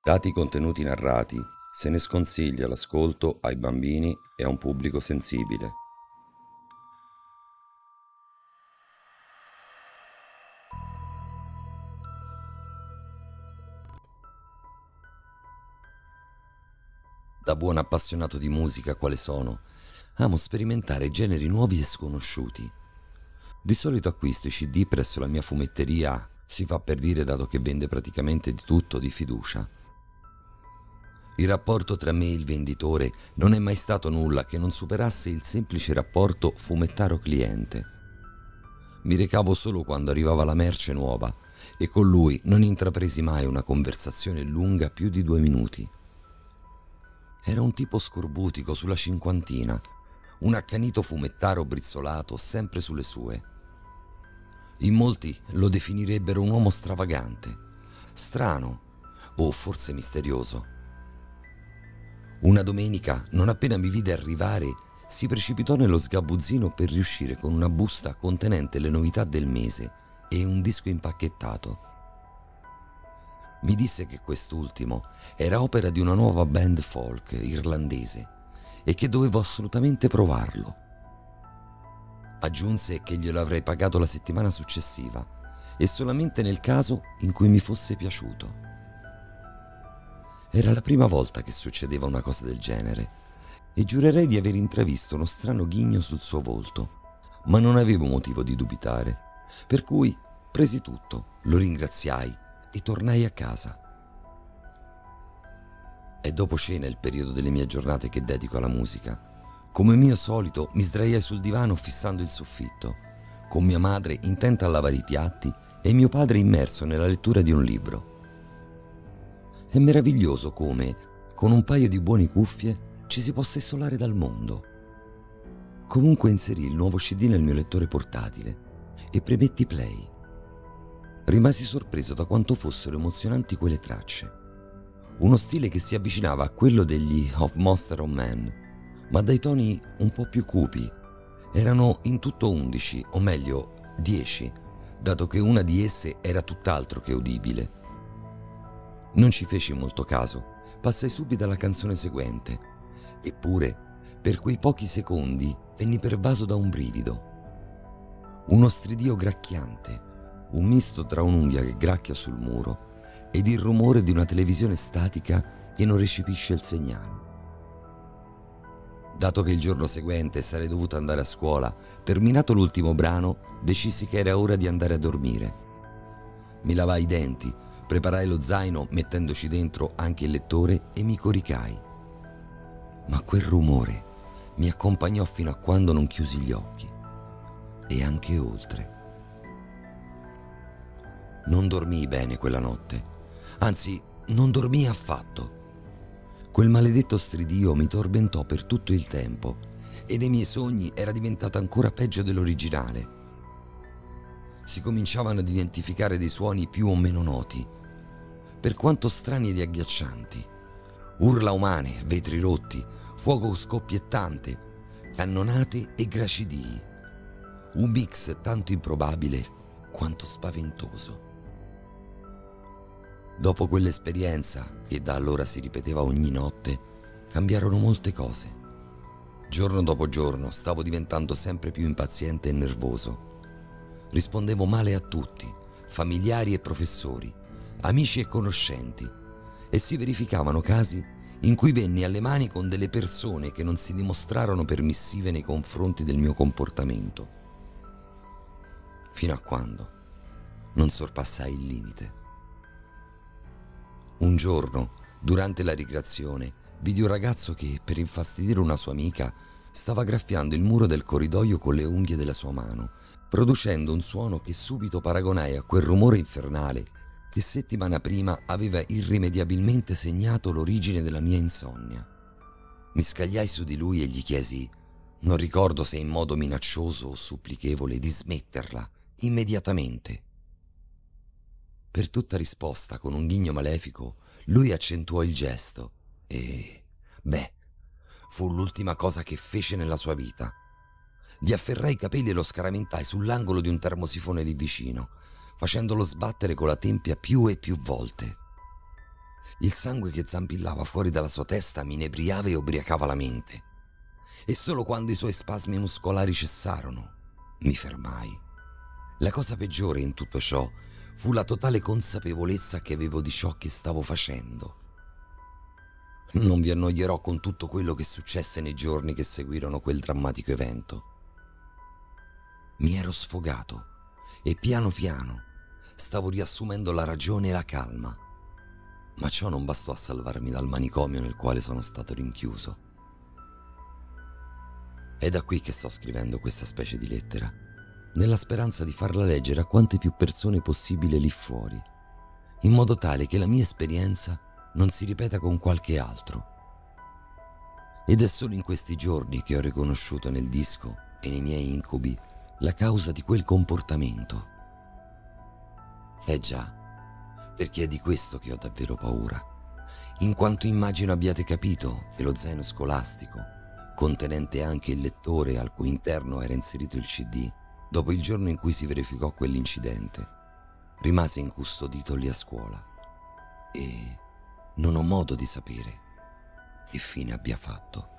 Dati i contenuti narrati, se ne sconsiglia l'ascolto ai bambini e a un pubblico sensibile. Da buon appassionato di musica quale sono, amo sperimentare generi nuovi e sconosciuti. Di solito acquisto i CD presso la mia fumetteria, si fa per dire dato che vende praticamente di tutto di fiducia. Il rapporto tra me e il venditore non è mai stato nulla che non superasse il semplice rapporto fumettaro-cliente. Mi recavo solo quando arrivava la merce nuova e con lui non intrapresi mai una conversazione lunga più di 2 minuti. Era un tipo scorbutico sulla cinquantina, un accanito fumettaro brizzolato sempre sulle sue. In molti lo definirebbero un uomo stravagante, strano o forse misterioso. Una domenica, non appena mi vide arrivare, si precipitò nello sgabuzzino per riuscire con una busta contenente le novità del mese e un disco impacchettato. Mi disse che quest'ultimo era opera di una nuova band folk irlandese e che dovevo assolutamente provarlo. Aggiunse che glielo avrei pagato la settimana successiva e solamente nel caso in cui mi fosse piaciuto. Era la prima volta che succedeva una cosa del genere e giurerei di aver intravisto uno strano ghigno sul suo volto, ma non avevo motivo di dubitare, per cui presi tutto, lo ringraziai e tornai a casa. È dopo cena il periodo delle mie giornate che dedico alla musica. Come mio solito mi sdraiai sul divano fissando il soffitto, con mia madre intenta a lavare i piatti e mio padre immerso nella lettura di un libro. È meraviglioso come, con un paio di buone cuffie, ci si possa isolare dal mondo. Comunque inserì il nuovo CD nel mio lettore portatile e premetti play. Rimasi sorpreso da quanto fossero emozionanti quelle tracce. Uno stile che si avvicinava a quello degli Of Monster of Man, ma dai toni un po' più cupi. Erano in tutto 11, o meglio 10, dato che una di esse era tutt'altro che udibile. Non ci feci molto caso, passai subito alla canzone seguente. Eppure, per quei pochi secondi, venni pervaso da un brivido. Uno stridio gracchiante, un misto tra un'unghia che gracchia sul muro ed il rumore di una televisione statica che non recepisce il segnale. Dato che il giorno seguente sarei dovuto andare a scuola, terminato l'ultimo brano, decisi che era ora di andare a dormire. Mi lavai i denti, preparai lo zaino mettendoci dentro anche il lettore e mi coricai. Ma quel rumore mi accompagnò fino a quando non chiusi gli occhi, e anche oltre. Non dormii bene quella notte, anzi non dormii affatto. Quel maledetto stridio mi tormentò per tutto il tempo e nei miei sogni era diventata ancora peggio dell'originale. Si cominciavano ad identificare dei suoni più o meno noti, per quanto strani ed agghiaccianti. Urla umane, vetri rotti, fuoco scoppiettante, cannonate e gracidii. Un mix tanto improbabile quanto spaventoso. Dopo quell'esperienza, che da allora si ripeteva ogni notte, cambiarono molte cose. Giorno dopo giorno stavo diventando sempre più impaziente e nervoso. Rispondevo male a tutti, familiari e professori, amici e conoscenti, e si verificavano casi in cui venni alle mani con delle persone che non si dimostrarono permissive nei confronti del mio comportamento. Fino a quando non sorpassai il limite. Un giorno, durante la ricreazione, vidi un ragazzo che, per infastidire una sua amica, stava graffiando il muro del corridoio con le unghie della sua mano, producendo un suono che subito paragonai a quel rumore infernale che settimana prima aveva irrimediabilmente segnato l'origine della mia insonnia. Mi scagliai su di lui e gli chiesi, non ricordo se in modo minaccioso o supplichevole, di smetterla immediatamente. Per tutta risposta, con un ghigno malefico, lui accentuò il gesto e, fu l'ultima cosa che fece nella sua vita. Gli afferrai i capelli e lo scaramentai sull'angolo di un termosifone lì vicino, facendolo sbattere con la tempia più e più volte. Il sangue che zampillava fuori dalla sua testa mi inebriava e ubriacava la mente. E solo quando i suoi spasmi muscolari cessarono, mi fermai. La cosa peggiore in tutto ciò fu la totale consapevolezza che avevo di ciò che stavo facendo. Non vi annoierò con tutto quello che successe nei giorni che seguirono quel drammatico evento. Mi ero sfogato e piano piano stavo riassumendo la ragione e la calma, ma ciò non bastò a salvarmi dal manicomio nel quale sono stato rinchiuso. È da qui che sto scrivendo questa specie di lettera, nella speranza di farla leggere a quante più persone possibile lì fuori, in modo tale che la mia esperienza non si ripeta con qualche altro. Ed è solo in questi giorni che ho riconosciuto nel disco e nei miei incubi la causa di quel comportamento. Già, perché è di questo che ho davvero paura, in quanto immagino abbiate capito che lo zaino scolastico, contenente anche il lettore al cui interno era inserito il CD, dopo il giorno in cui si verificò quell'incidente, rimase incustodito lì a scuola e non ho modo di sapere che fine abbia fatto.